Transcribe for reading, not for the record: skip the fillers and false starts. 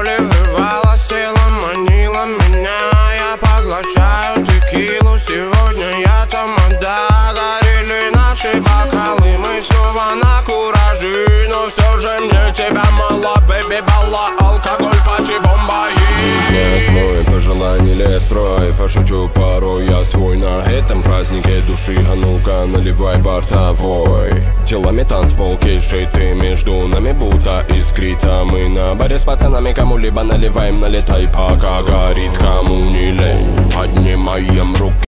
боли врывалась телом, манила меня. Я поглощаю текилу, сегодня я тамада. Горели наши бокалы, мы снова на кураже. Но все же мне тебя мало, бэби, балла, алкоголь, пати, бомба. Мой пожелание лес строй, пошучу порой я свой на этом празднике души. А ну-ка наливай бортовой. Телами танцпол, кейшей ты между нами будто искрит. А мы на баре с пацанами кому-либо наливаем, налетай, пока горит, кому не лень. Поднимаем руки.